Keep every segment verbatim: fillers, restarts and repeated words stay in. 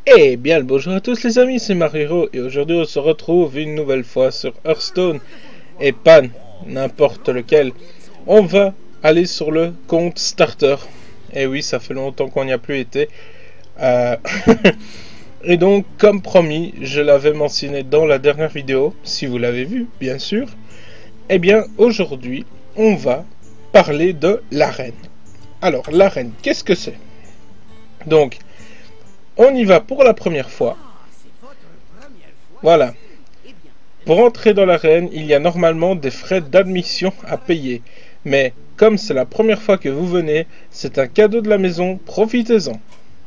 Eh bien le bonjour à tous les amis, c'est Mariro et aujourd'hui on se retrouve une nouvelle fois sur Hearthstone et Pan, n'importe lequel. On va aller sur le compte starter. Et oui, ça fait longtemps qu'on n'y a plus été. Euh... et donc, comme promis, je l'avais mentionné dans la dernière vidéo, si vous l'avez vu, bien sûr. Eh bien, aujourd'hui, on va parler de l'arène. Alors, l'arène, qu'est-ce que c'est? Donc, on y va pour la première fois. Voilà. Pour entrer dans l'arène, il y a normalement des frais d'admission à payer. Mais comme c'est la première fois que vous venez, c'est un cadeau de la maison, profitez-en.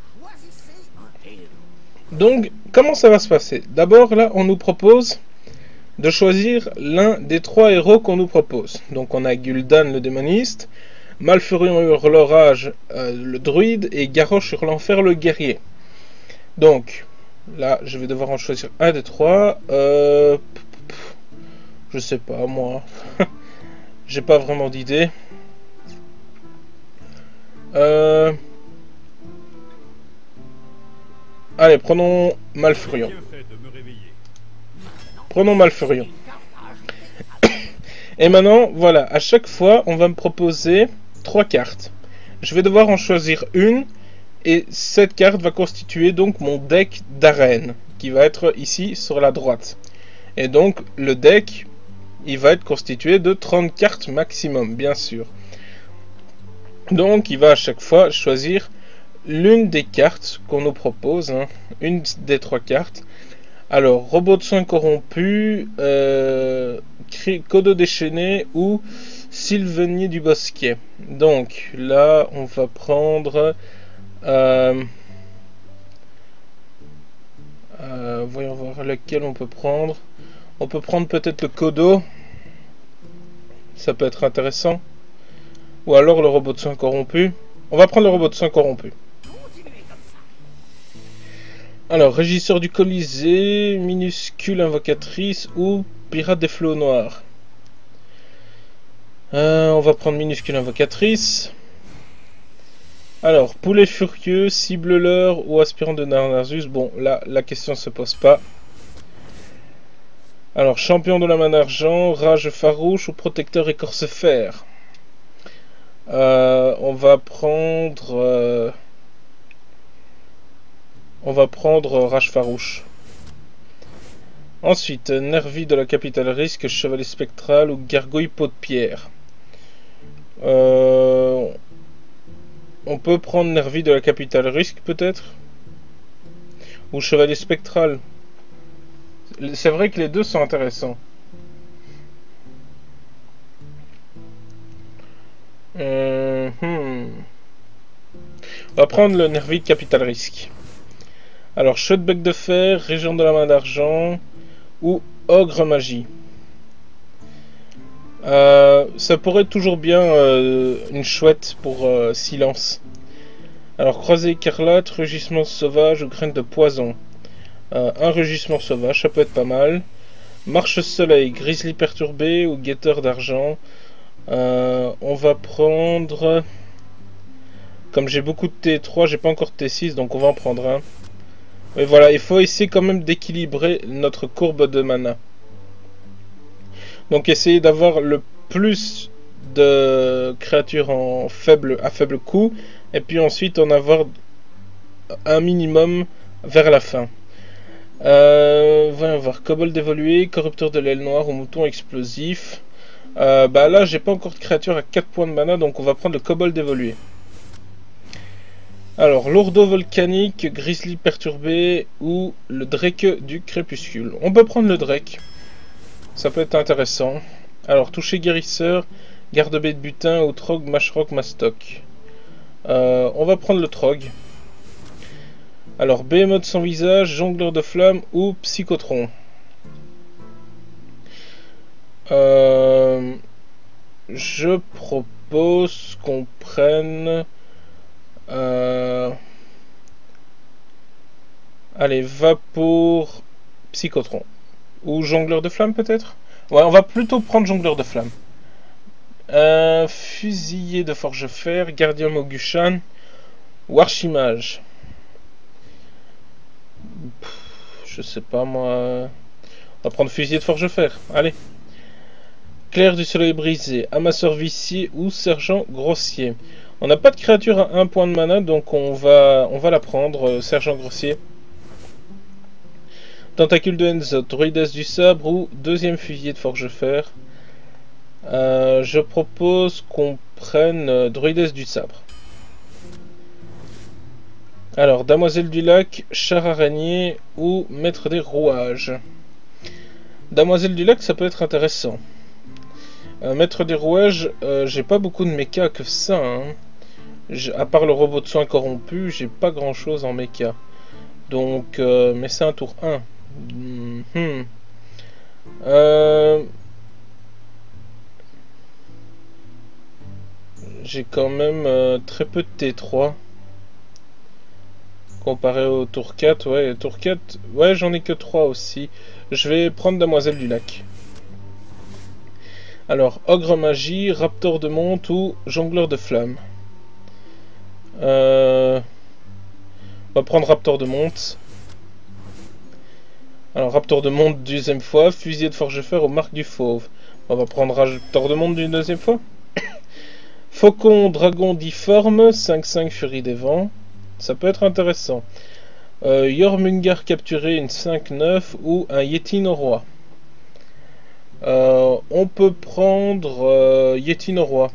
Donc, comment ça va se passer? D'abord, là, on nous propose de choisir l'un des trois héros qu'on nous propose. Donc, on a Gul'dan, le démoniste, Malfurion Hurlorage, euh, le druide, et Garrosh sur l'enfer, le guerrier. Donc, là, je vais devoir en choisir un des trois. Euh, je sais pas, moi. J'ai pas vraiment d'idée. Euh... Allez, prenons Malfurion. Prenons Malfurion. Et maintenant, voilà, à chaque fois, on va me proposer trois cartes. Je vais devoir en choisir une. Et cette carte va constituer donc mon deck d'arène, qui va être ici sur la droite. Et donc, le deck, il va être constitué de trente cartes maximum, bien sûr. Donc, il va à chaque fois choisir l'une des cartes qu'on nous propose, hein, une des trois cartes. Alors, robot de soin corrompu, euh, Kodo déchaîné ou Sylvenier du Bosquet. Donc, là, on va prendre... Euh, euh, voyons voir lequel on peut prendre. On peut prendre peut-être le Kodo. Ça peut être intéressant. Ou alors le robot de soin corrompu. On va prendre le robot de soin corrompu. Alors, régisseur du Colisée, minuscule invocatrice ou pirate des flots noirs. Euh, on va prendre minuscule invocatrice. Alors, poulet furieux, cible-leur ou aspirant de Narnasus. Bon, là, la question se pose pas. Alors, champion de la main d'argent, rage farouche ou protecteur écorce fer. Euh, on va prendre... Euh, on va prendre rage farouche. Ensuite, Nervi de la capitale risque, chevalier spectral ou gargouille peau de pierre. Euh... On peut prendre Nervi de la capitale risque peut-être. Ou chevalier spectral. C'est vrai que les deux sont intéressants. Euh, hmm. On va prendre le Nervi de capitale risque. Alors, cheveu de bec de fer, région de la main d'argent ou ogre magie. Euh, ça pourrait être toujours bien euh, une chouette pour euh, silence. Alors, croisé écarlate, rugissement sauvage ou graine de poison. Euh, un rugissement sauvage, ça peut être pas mal. Marche soleil, grizzly perturbé ou guetteur d'argent. Euh, on va prendre... Comme j'ai beaucoup de T trois, j'ai pas encore de T six, donc on va en prendre un. Mais voilà, il faut essayer quand même d'équilibrer notre courbe de mana. Donc essayer d'avoir le plus de créatures en faible, à faible coût. Et puis ensuite en avoir un minimum vers la fin. Euh, voyons voir. Kobold évolué, corrupteur de l'aile noire ou mouton explosif. Euh, bah là j'ai pas encore de créature à quatre points de mana. Donc on va prendre le kobold évolué. Alors, lourdeau volcanique, grizzly perturbé ou le drake du crépuscule. On peut prendre le drake. Ça peut être intéressant. Alors, toucher guérisseur, garde-bête de butin ou trog, mashrock, mastoc. Euh, on va prendre le trog. Alors, Behemoth sans visage, jongleur de flammes ou psychotron. Euh, je propose qu'on prenne... Euh... Allez, Vapour, Psychotron. Ou Jongleur de Flammes peut-être. Ouais, on va plutôt prendre Jongleur de Flammes. Euh, Fusilier de Forge-Fer, Gardien Mogushan ou Archimage. Pff, je sais pas moi. On va prendre fusil de forge-fer. Allez. Clair du soleil brisé, amasseur vicié ou sergent grossier. On n'a pas de créature à un point de mana, donc on va, on va la prendre, euh, sergent grossier. Tentacule de Henzoth, druidesse du sabre ou deuxième fusil de forge-fer. Euh, je propose qu'on prenne euh, druidesse du sabre. Alors, Damoiselle du lac, char araignée ou maître des rouages. Damoiselle du lac, ça peut être intéressant. Euh, maître des rouages, euh, j'ai pas beaucoup de mecha que ça. Hein. À part le robot de soins corrompu, j'ai pas grand chose en mecha. Donc, euh, mais c'est un tour un. Hmm. Euh... J'ai quand même euh, très peu de T trois. Comparé au tour quatre, ouais, tour quatre, ouais, j'en ai que trois aussi. Je vais prendre Damoiselle du lac. Alors, ogre magie, raptor de monte ou jongleur de flammes. Euh... On va prendre raptor de monte. Alors, raptor de monte deuxième fois, fusilier de forge-fer aux marques du fauve. On va prendre raptor de monte d'une deuxième fois. Faucon dragon difforme, cinq cinq furie des vents. Ça peut être intéressant. Euh, Jormungar capturé, une cinq neuf ou un Yeti Norrois. Euh, on peut prendre euh, Yeti Norrois.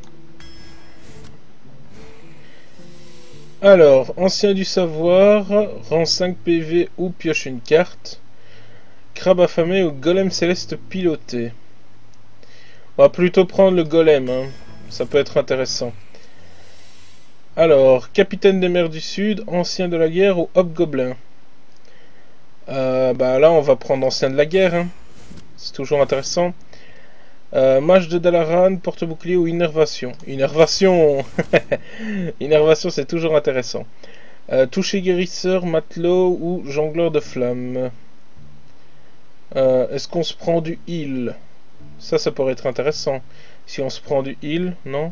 Alors, ancien du savoir, rang cinq P V ou pioche une carte. Crabe affamé ou golem céleste piloté. On va plutôt prendre le golem, hein. Ça peut être intéressant. Alors, capitaine des mers du sud, ancien de la guerre ou hobgoblin. Euh, bah là, on va prendre ancien de la guerre, hein. C'est toujours intéressant. Euh, mage de Dalaran, porte-bouclier ou innervation. Innervation Innervation, c'est toujours intéressant. Euh, toucher guérisseur, matelot ou jongleur de flammes. Euh, Est-ce qu'on se prend du heal? Ça, ça pourrait être intéressant. Si on se prend du heal, non?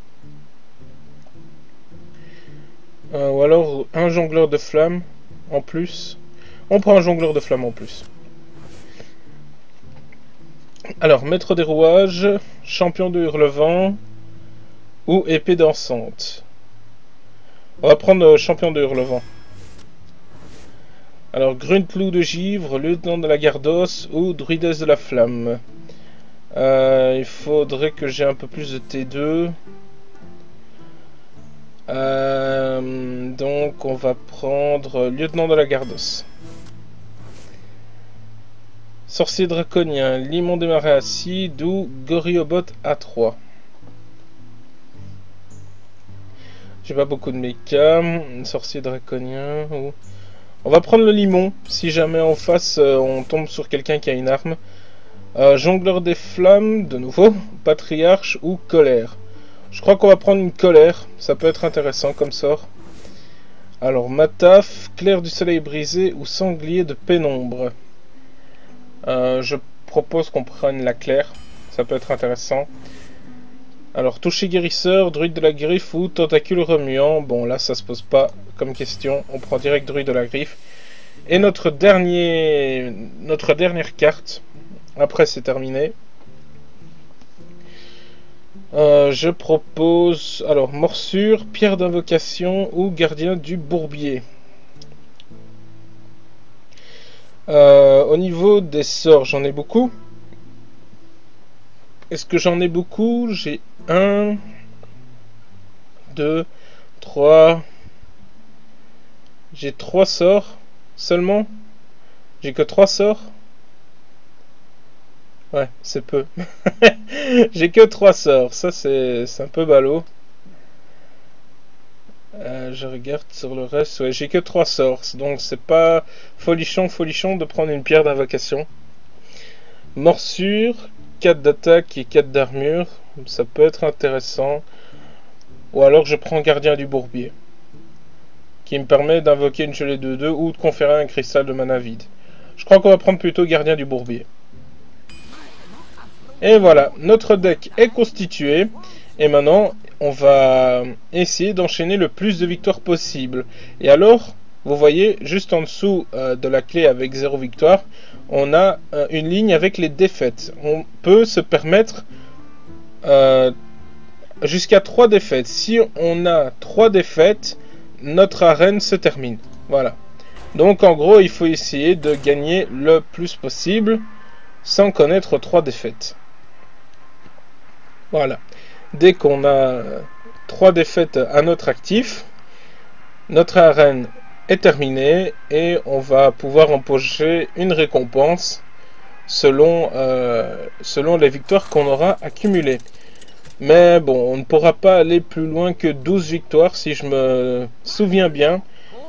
Euh, ou alors un jongleur de flammes en plus. On prend un jongleur de flammes en plus. Alors, maître des rouages, champion de hurlevent ou épée dansante. On va prendre euh, champion de hurlevent. Alors, Gruntlou de givre, lieutenant de la gardos ou druidesse de la flamme. Euh, il faudrait que j'ai un peu plus de T deux. Euh, donc, on va prendre lieutenant de la gardos. Sorcier draconien, limon des marais acides ou Gorillobot A trois. J'ai pas beaucoup de méca. Sorcier draconien ou... On va prendre le limon, si jamais en face euh, on tombe sur quelqu'un qui a une arme. Euh, jongleur des flammes, de nouveau. Patriarche ou colère. Je crois qu'on va prendre une colère, ça peut être intéressant comme sort. Alors, Mataf, clair du soleil brisé ou sanglier de pénombre. Euh, je propose qu'on prenne la claire, ça peut être intéressant. Alors, toucher guérisseur, druide de la griffe ou tentacule remuant. Bon, là, ça se pose pas comme question. On prend direct druide de la griffe. Et notre, dernier, notre dernière carte. Après, c'est terminé. Euh, je propose... Alors, morsure, pierre d'invocation ou gardien du bourbier. Euh, au niveau des sorts, j'en ai beaucoup. Est-ce que j'en ai beaucoup? J'ai un, deux, trois. J'ai trois sorts seulement. J'ai que trois sorts. Ouais, c'est peu. J'ai que trois sorts. Ça, c'est un peu ballot. Euh, je regarde sur le reste. Ouais, j'ai que trois sorts. Donc, c'est pas folichon, folichon de prendre une pierre d'invocation. Morsure, quatre d'attaque et quatre d'armure. Ça peut être intéressant. Ou alors, je prends gardien du bourbier, qui me permet d'invoquer une gelée de deux ou de conférer un cristal de mana vide. Je crois qu'on va prendre plutôt gardien du bourbier. Et voilà, notre deck est constitué. Et maintenant, on va essayer d'enchaîner le plus de victoires possible. Et alors, vous voyez, juste en dessous euh, de la clé avec zéro victoire, on a euh, une ligne avec les défaites. On peut se permettre euh, jusqu'à trois défaites. Si on a trois défaites, notre arène se termine. Voilà. Donc en gros, il faut essayer de gagner le plus possible sans connaître trois défaites. Voilà. Dès qu'on a trois défaites à notre actif, notre arène est terminée et on va pouvoir empocher une récompense selon, euh, selon les victoires qu'on aura accumulées. Mais bon, on ne pourra pas aller plus loin que douze victoires si je me souviens bien.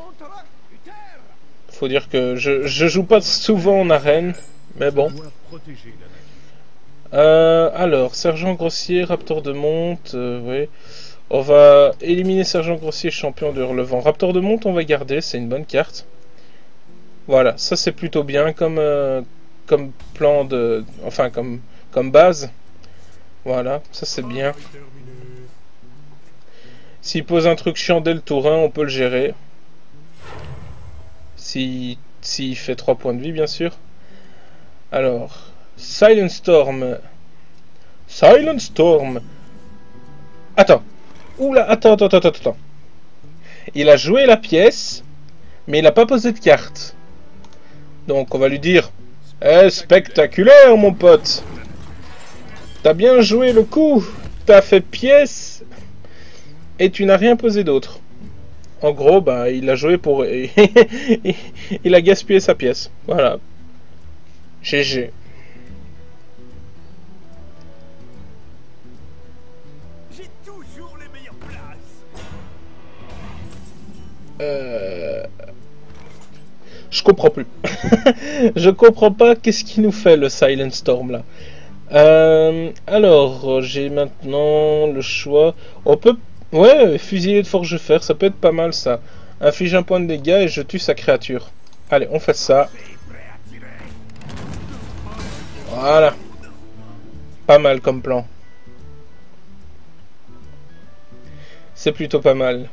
Faut dire que je, je joue pas souvent en arène, mais bon. Euh, alors, Sergent Grossier, Raptor de Monte, euh, oui. On va éliminer Sergent Grossier, champion de Hurlevent. Raptor de Monte, on va garder, c'est une bonne carte. Voilà, ça c'est plutôt bien comme, euh, comme plan de... Enfin, comme, comme base. Voilà, ça c'est bien. S'il pose un truc chiant dès le tour un, on peut le gérer. S'il si, si fait trois points de vie, bien sûr. Alors, Silent Storm. Silent Storm. Attends. Oula, attends, attends, attends, attends. Il a joué la pièce, mais il n'a pas posé de carte. Donc, on va lui dire... Eh, spectaculaire, mon pote. T'as bien joué le coup. T'as fait pièce. Et tu n'as rien posé d'autre. En gros, bah, il a joué pour... il a gaspillé sa pièce. Voilà. G G. J'ai toujours les meilleures places. Euh... Je comprends plus. Je comprends pas qu'est-ce qu'il nous fait le Silent Storm là. Euh... Alors, j'ai maintenant le choix. On peut... Ouais, fusilier de forge fer, ça peut être pas mal ça. Inflige un point de dégâts et je tue sa créature. Allez, on fait ça. Voilà. Pas mal comme plan. C'est plutôt pas mal.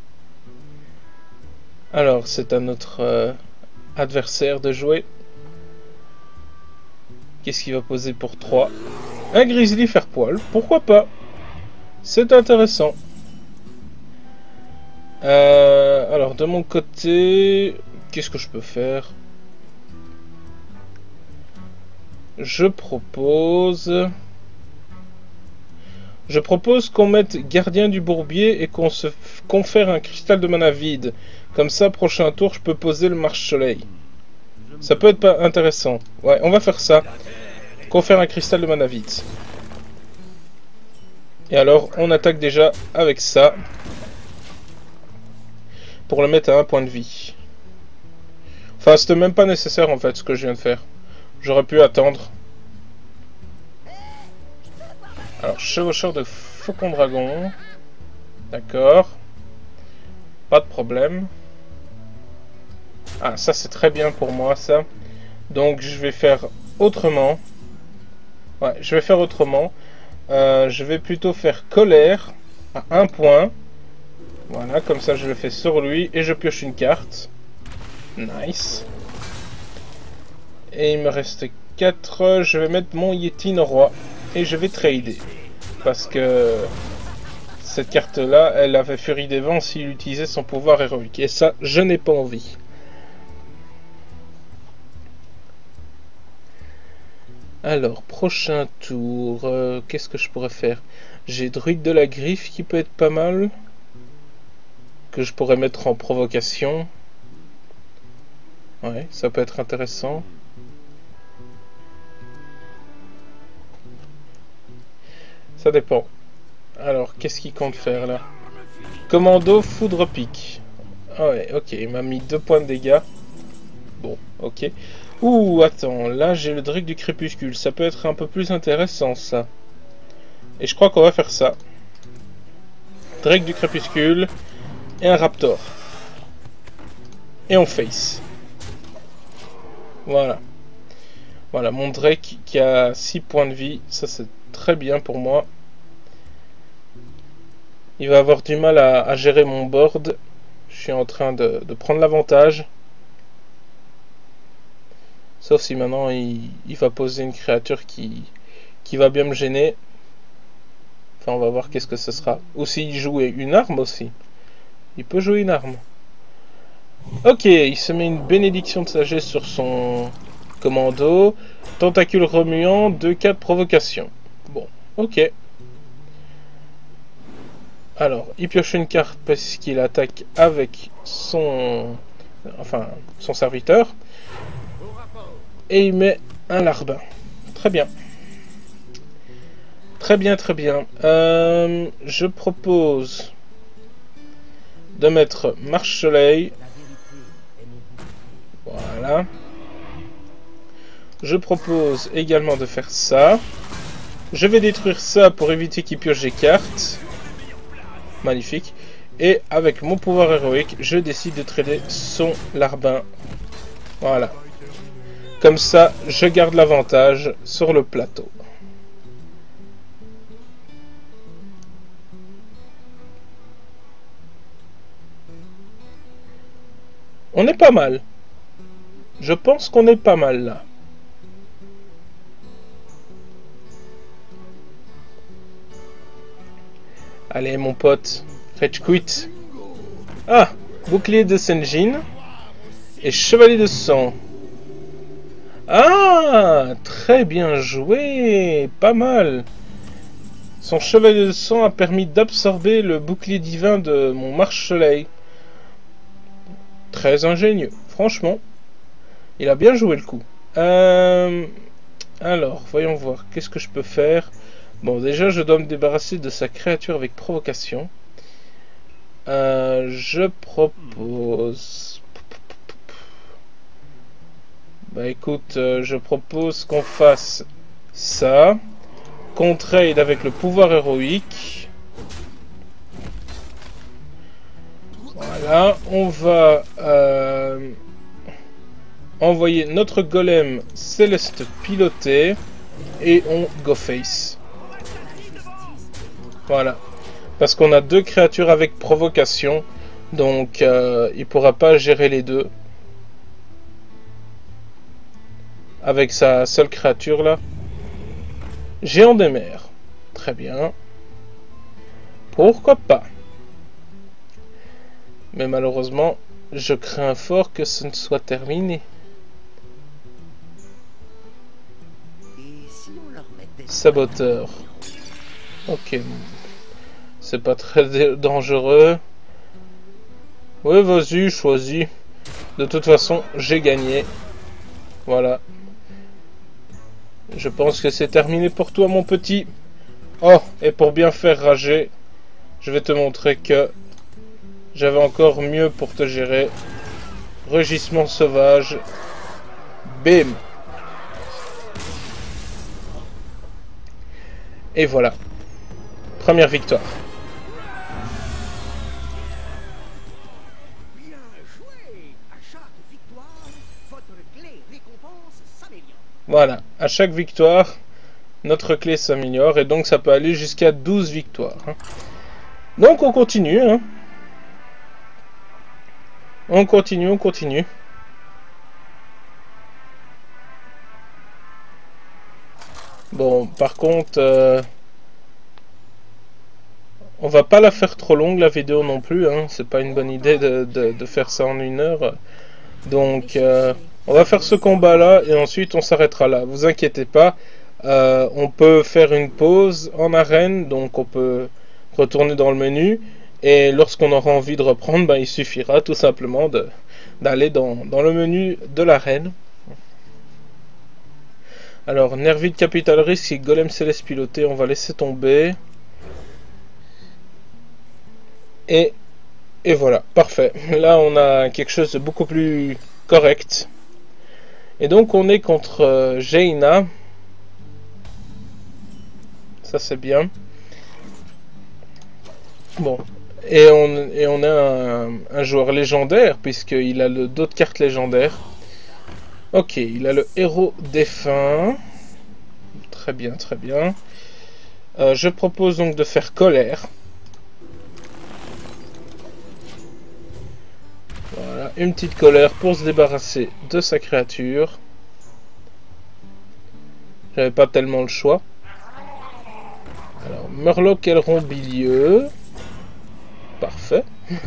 Alors, c'est à notre euh, adversaire de jouer. Qu'est-ce qu'il va poser pour trois? Un grizzly faire poil, pourquoi pas? C'est intéressant. Euh, alors, de mon côté, qu'est-ce que je peux faire? Je propose... Je propose qu'on mette gardien du bourbier et qu'on se confère un cristal de mana vide. Comme ça, prochain tour, je peux poser le marche-soleil. Ça peut être pas intéressant. Ouais, on va faire ça. Confère un cristal de mana vide. Et alors, on attaque déjà avec ça. Pour le mettre à un point de vie. Enfin, c'était même pas nécessaire en fait ce que je viens de faire. J'aurais pu attendre. Alors, chevaucheur de faucon dragon. D'accord. Pas de problème. Ah, ça c'est très bien pour moi ça. Donc je vais faire autrement. Ouais, je vais faire autrement. Euh, je vais plutôt faire colère à un point. Voilà, comme ça je le fais sur lui et je pioche une carte. Nice. Et il me reste quatre. Je vais mettre mon Yeti roi et je vais trader. Parce que cette carte là, elle avait Furie des Vents s'il utilisait son pouvoir héroïque. Et ça, je n'ai pas envie. Alors, prochain tour. Euh, Qu'est-ce que je pourrais faire? J'ai Druide de la Griffe qui peut être pas mal. Que je pourrais mettre en provocation. Ouais, ça peut être intéressant. Ça dépend. Alors, qu'est-ce qu'il compte faire là? Commando, foudre pique. Ah ouais, ok, il m'a mis deux points de dégâts. Bon, ok. Ouh, attends, là j'ai le Drake du Crépuscule. Ça peut être un peu plus intéressant ça. Et je crois qu'on va faire ça. Drake du Crépuscule. Et un Raptor. Et on face. Voilà. Voilà, mon Drake qui a six points de vie. Ça c'est très bien pour moi. Il va avoir du mal à, à gérer mon board. Je suis en train de, de prendre l'avantage. Sauf si maintenant il, il va poser une créature qui, qui va bien me gêner. Enfin, on va voir qu'est-ce que ce sera. Ou s'il joue une arme aussi. Il peut jouer une arme. Ok, il se met une bénédiction de sagesse sur son commando. Tentacule remuant, deux quatre provocation. Bon, ok. Alors, il pioche une carte parce qu'il attaque avec son... Enfin, son serviteur. Et il met un larbin. Très bien. Très bien, très bien. Euh, je propose de mettre marche-soleil. Voilà. Je propose également de faire ça. Je vais détruire ça pour éviter qu'il pioche des cartes. Magnifique. Et avec mon pouvoir héroïque, je décide de trader son larbin. Voilà. Comme ça, je garde l'avantage sur le plateau. On est pas mal. Je pense qu'on est pas mal là. Allez mon pote, fetch quit. Ah, bouclier de Senjin et chevalier de sang. Ah, très bien joué, pas mal. Son chevalier de sang a permis d'absorber le bouclier divin de mon marche-soleil. Très ingénieux, franchement. Il a bien joué le coup. Euh, alors, voyons voir, qu'est-ce que je peux faire? Bon, déjà, je dois me débarrasser de sa créature avec provocation. Euh, je propose... Bah écoute, euh, je propose qu'on fasse ça. Qu'on trade avec le pouvoir héroïque. Voilà, on va euh, envoyer notre golem céleste piloté et on go face. Voilà, parce qu'on a deux créatures avec provocation, donc euh, il pourra pas gérer les deux avec sa seule créature là. Géant des mers, très bien. Pourquoi pas? Mais malheureusement, je crains fort que ce ne soit terminé. Saboteur. Ok. C'est pas très dangereux. Ouais, vas-y, choisis. De toute façon, j'ai gagné. Voilà. Je pense que c'est terminé pour toi, mon petit. Oh, et pour bien faire rager, je vais te montrer que j'avais encore mieux pour te gérer. Rugissement sauvage. Bim. Et voilà. Première victoire. Bien joué. À chaque victoire, votre clé récompense s'améliore. Voilà. À chaque victoire, notre clé s'améliore. Et donc ça peut aller jusqu'à douze victoires. Hein. Donc on continue. Hein. On continue, on continue. Bon, par contre, euh, on va pas la faire trop longue la vidéo non plus. Hein. C'est pas une bonne idée de, de, de faire ça en une heure. Donc, euh, on va faire ce combat là et ensuite on s'arrêtera là. Vous inquiétez pas. Euh, on peut faire une pause en arène, donc on peut retourner dans le menu. Et lorsqu'on aura envie de reprendre, ben, il suffira tout simplement de d'aller dans, dans le menu de l'arène. Alors, Nervide Capital Risk et Golem Céleste piloté, on va laisser tomber. Et, et voilà, parfait. Là, on a quelque chose de beaucoup plus correct. Et donc, on est contre euh, Jaina. Ça, c'est bien. Bon. Et on, et on a un, un joueur légendaire, puisqu'il a d'autres cartes légendaires. Ok, il a le héros défunt. Très bien, très bien. Euh, je propose donc de faire colère. Voilà, une petite colère pour se débarrasser de sa créature. J'avais pas tellement le choix. Alors, Murloc Aileron Bilieux. Parfait.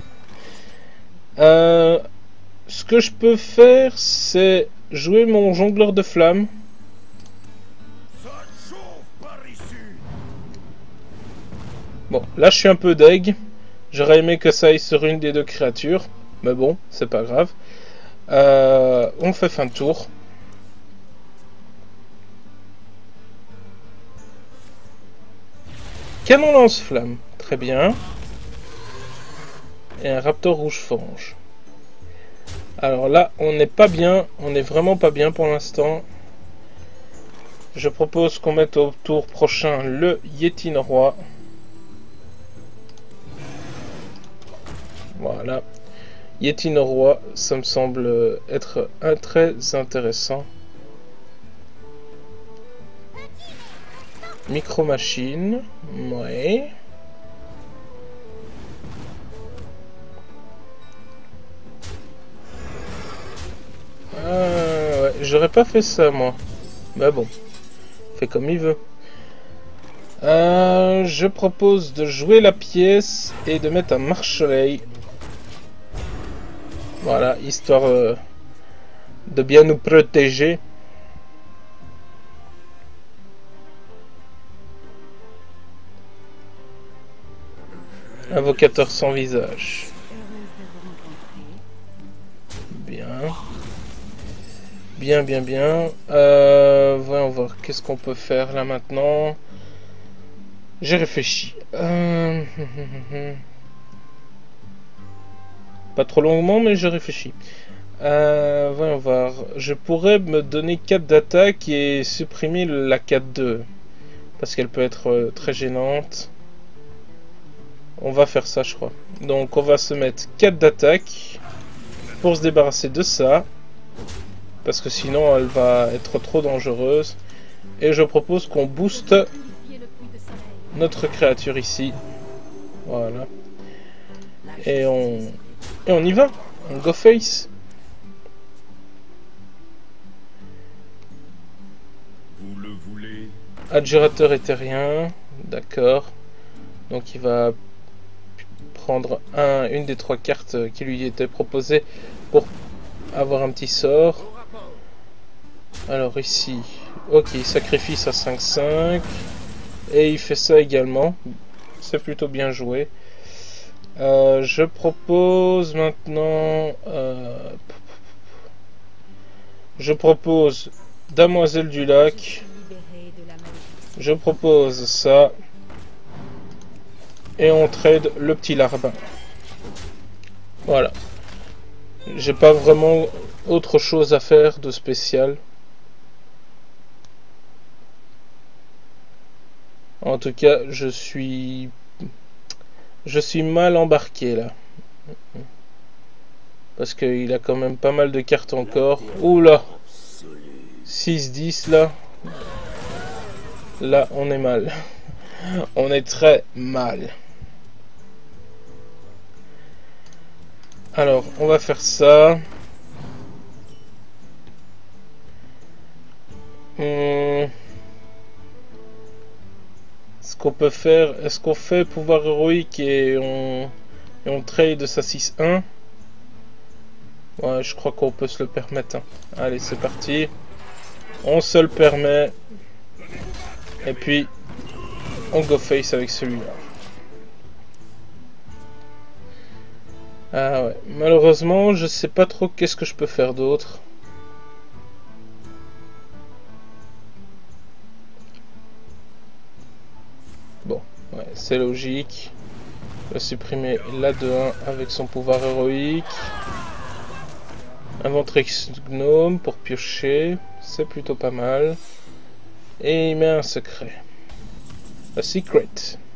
euh, ce que je peux faire, c'est jouer mon jongleur de flammes. Bon, là je suis un peu deg. J'aurais aimé que ça aille sur une des deux créatures. Mais bon, c'est pas grave. Euh, on fait fin de tour. Canon lance-flamme. Très bien. Et un raptor rouge fange. Alors là, on n'est pas bien. On n'est vraiment pas bien pour l'instant. Je propose qu'on mette au tour prochain le Yeti Norrois. Voilà. Yeti Norrois, ça me semble être un très intéressant. Micro Machine. Ouais. Ah, ouais. J'aurais pas fait ça, moi. Mais bon. Fait comme il veut. Euh, je propose de jouer la pièce et de mettre un marche-soleil. Voilà, histoire euh, de bien nous protéger. Invocateur sans visage. Bien. Bien, bien, bien. Euh, voyons voir, qu'est-ce qu'on peut faire là maintenant. J'ai réfléchi. Euh... Pas trop longuement, mais je réfléchis. Euh, voyons voir. Je pourrais me donner quatre d'attaque et supprimer la quatre deux. Parce qu'elle peut être euh, très gênante. On va faire ça, je crois. Donc, on va se mettre quatre d'attaque. Pour se débarrasser de ça. Parce que sinon, elle va être trop dangereuse. Et je propose qu'on booste notre créature ici. Voilà. Et on... Et on y va. On go face. Vous le voulez. Adjurateur éthérien. D'accord. Donc il va prendre un, une des trois cartes qui lui étaient proposées pour avoir un petit sort. Alors ici, ok, il sacrifie sa cinq cinq. Et il fait ça également. C'est plutôt bien joué. Euh, je propose maintenant... Euh, je propose Damoiselle du Lac. Je propose ça. Et on trade le petit larbin. Voilà. J'ai pas vraiment autre chose à faire de spécial. En tout cas, je suis... Je suis mal embarqué là. Parce qu'il a quand même pas mal de cartes encore. Oula, six dix là. Là, on est mal. On est très mal. Alors, on va faire ça. Hum... Ce qu'on peut faire, est-ce qu'on fait pouvoir héroïque et on, et on trade sa six un? Ouais, je crois qu'on peut se le permettre. Hein. Allez, c'est parti. On se le permet. Et puis, on go face avec celui-là. Ah ouais, malheureusement, je sais pas trop qu'est-ce que je peux faire d'autre. Bon, ouais, c'est logique. Je vais supprimer la deux un avec son pouvoir héroïque. Inventrix Gnome pour piocher. C'est plutôt pas mal. Et il met un secret. A secret.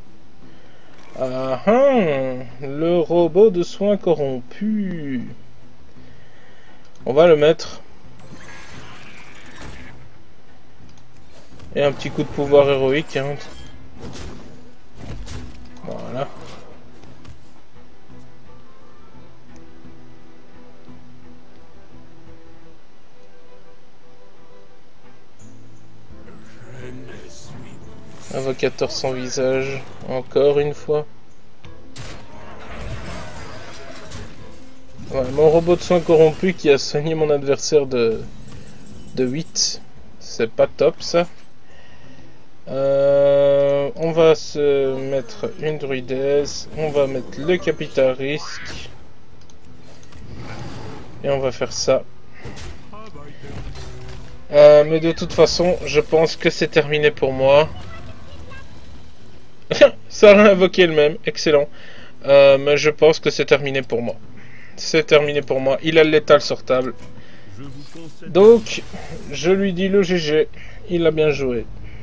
Ah ah, le robot de soins corrompu. On va le mettre. Et un petit coup de pouvoir héroïque. Hein. Voilà. Invocateur sans visage, encore une fois. Ouais, mon robot de soins corrompu qui a soigné mon adversaire de, de huit. C'est pas top ça. Euh, on va se mettre une druidesse. On va mettre le capital risque. Et on va faire ça. Euh, mais de toute façon, je pense que c'est terminé pour moi. Ça a invoqué le même, excellent. Euh, mais je pense que c'est terminé pour moi. C'est terminé pour moi. Il a le létal sur table. Donc, je lui dis le G G. Il a bien joué.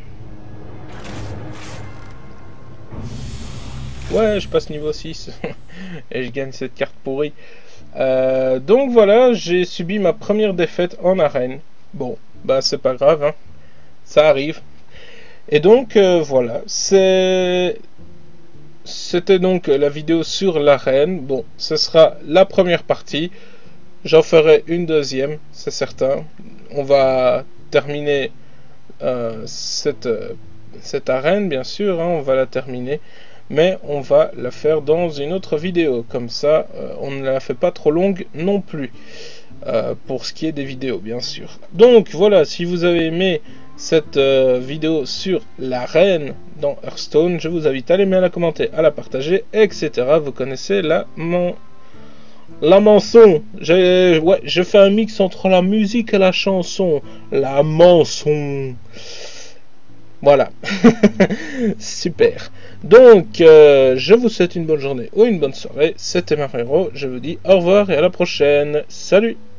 Ouais, je passe niveau six. Et je gagne cette carte pourrie. Euh, donc voilà, j'ai subi ma première défaite en arène. Bon, bah c'est pas grave, hein. Ça arrive. Et donc euh, voilà, c'est c'était donc la vidéo sur l'arène. Bon, ce sera la première partie. J'en ferai une deuxième, c'est certain. On va terminer euh, cette, euh, cette arène, bien sûr, hein, on va la terminer. Mais on va la faire dans une autre vidéo. Comme ça, euh, on ne la fait pas trop longue non plus. Euh, pour ce qui est des vidéos, bien sûr. Donc voilà, si vous avez aimé cette euh, vidéo sur l'arène dans Hearthstone, je vous invite à l'aimer, à la commenter, à la partager, et cetera. Vous connaissez la mon la mention. J'ai ouais, je fais un mix entre la musique et la chanson. La mention. Voilà. Super. Donc, euh, je vous souhaite une bonne journée ou une bonne soirée. C'était Marero. Je vous dis au revoir et à la prochaine. Salut.